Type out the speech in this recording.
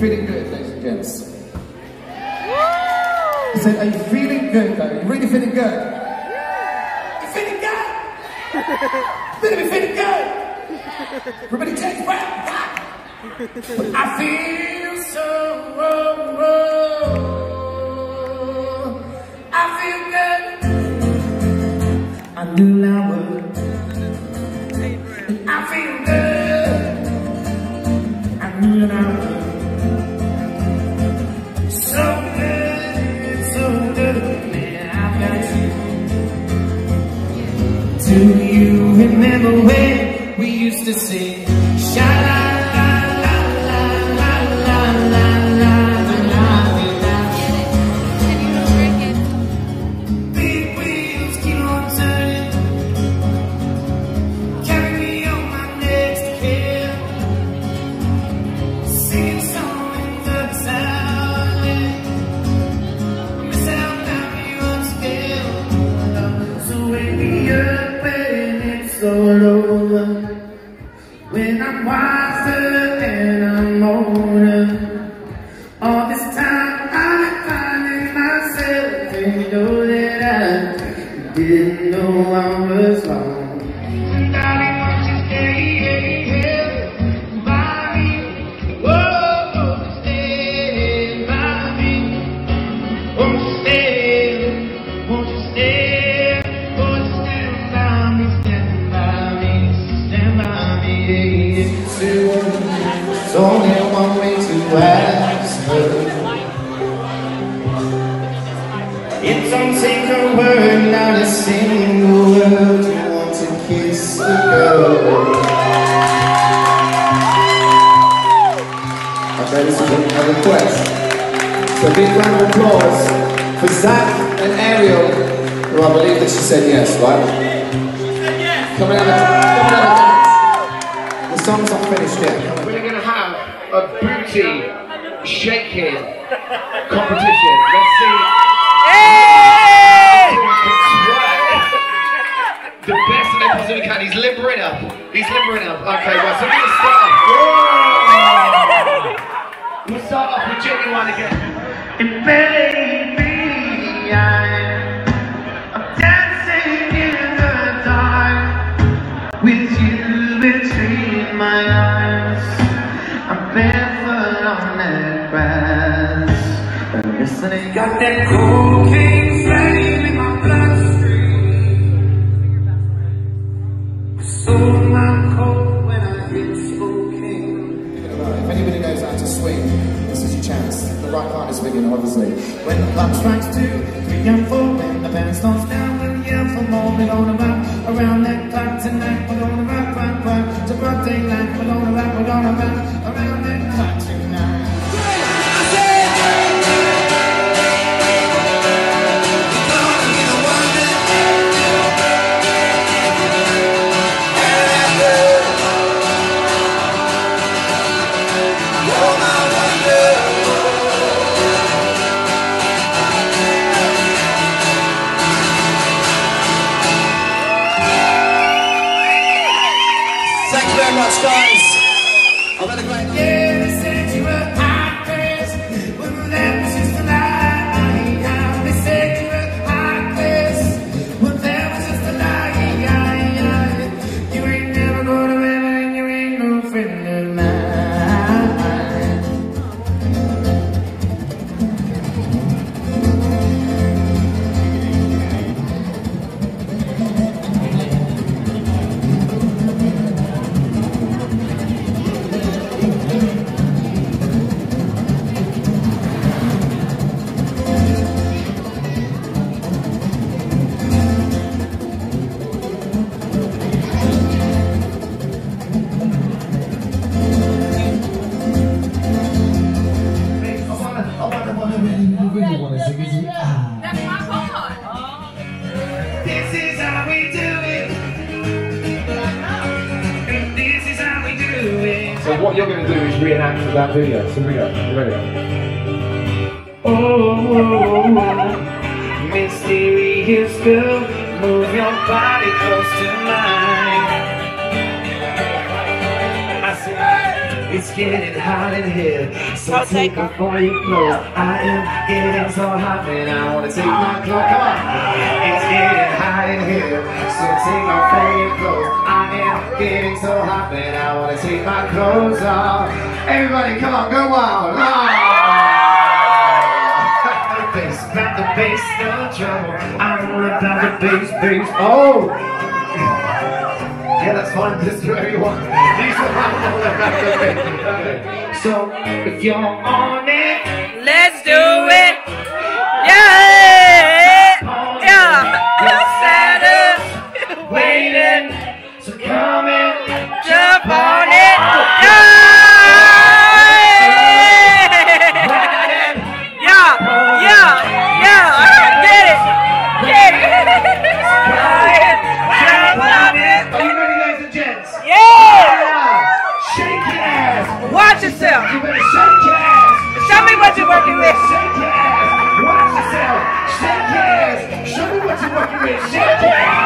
feeling good, ladies and gents? I said, are you feeling good though? You really feeling good? You feeling good? Really feeling good? Everybody take a breath. I feel so I feel good. I knew I would. I feel good. I knew I would. So good, man, I've got you. Do you remember when we used to sing? When I'm wiser and I'm older, all this time I've been finding myself, and you know that I didn't know I was wrong. Darling, won't you stay here by me? Whoa, stay by me. Won't you stay? Won't you stay? Won't you stand by me? Stand by me. Stand by me. There's only one way to ask her. It don't take a word, not a single word. You want to kiss the girl. Okay, this is a request. So a big round of applause for Zach and Ariel, who I believe that she said yes, right? Coming out of the song's not finished yet. We're going to have a booty shaking competition. Let's see. Hey! The best of it possibly can. He's limbering up. He's limbering up. Okay, well, so we're going to start off. We'll start off with Genuine again. And baby, I'm dancing in the dark with you between my arms. I'm barefoot on that grass and listening. Got that cocaine flame in my bloodstream. So my cold when I hit Spokane. If anybody knows how to swing, this is your chance. The right part is swinging, obviously. When the clock strikes 2, 3 and 4, when the band starts down, when you yell for more, we're gonna rock around that clock tonight. We're gonna rock. To broad daylight, we're gonna rock around that clock tonight. Thank you very much, guys. I've had a great night. Yeah, they said you were hot class, but that was just a lie. They said you were hot class, but that was just a lie. You ain't never gonna heaven and you ain't no friend of mine. This is how we do it. This is how we do it. So what you're going to do is reenact that video. So we go. You ready? Oh, mysterious girl, move your body close to mine. I said, it's It's getting hot in here, so take off all your clothes. I am getting so hot, man, I wanna take my clothes. Come on. It's getting hot in here, so take off all your clothes. I am getting so hot, man, I wanna take my clothes off. Everybody, come on, go wild. About the bass, no trouble. I'm all about the bass, bass. Oh! Yeah, that's fun. Just do whatever you want. These are all about the bass. Okay. So, if you're on it, let's do it. Yeah! Yeah! Saturday, waiting, so come and jump on it. Watch yourself. You better shake your ass. Show me what you're working with. Shake your ass. Watch yourself. Shake your ass. Show me what you're working with. Shake your ass.